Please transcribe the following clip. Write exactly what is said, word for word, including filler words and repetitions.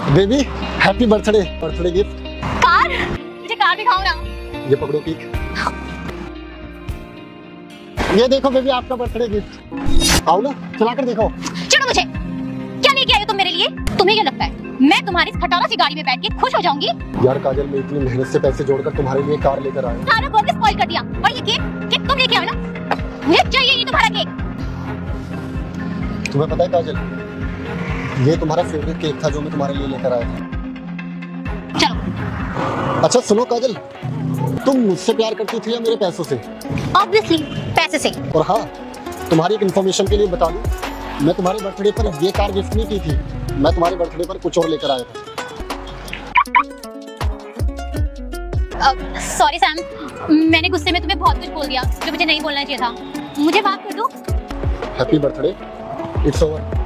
Baby happy birthday. Birthday gift car? मुझे car दिखाओ ना। ये पकड़ो केक। ये देखो बेबी आपका बर्थडे गिफ्ट। आओ ना चला कर देखो। चलो मुझे क्या लेके आए हो तुम मेरे लिए? तुम्हें क्या लगता है मैं तुम्हारी खटारा सी गाड़ी में बैठ के खुश हो जाऊंगी? यार काजल, मैं इतनी मेहनत से पैसे जोड़कर तुम्हारे लिए कार लेकर आया। सारा बर्थडे स्पॉइल कर दिया। और ये केक केक तुम लेके आओ ना। मुझे चाहिए ये तुम्हारा केक। तुम्हें पता है काजल, ये तुम्हारा फेवरेट केक था जो मैं तुम्हारे लिए लेकर आया था। चलो। अच्छा सुनो काजल, तुम मुझसे प्यार करती थी या मेरे पैसों से? ऑब्वियसली पैसे से। और हाँ, तुम्हारी एक इन्फॉर्मेशन के लिए बता दूं, मैं तुम्हारे बर्थडे पर ये कार गिफ्ट नहीं की थी, मैं तुम्हारे बर्थडे पर कुछ और लेकर आया था। सॉरी सैम, मैंने गुस्से में तुम्हें बहुत कुछ बोल दिया जो मुझे नहीं बोलना चाहिए था। मुझे माफ कर दो। Happy birthday. It's over.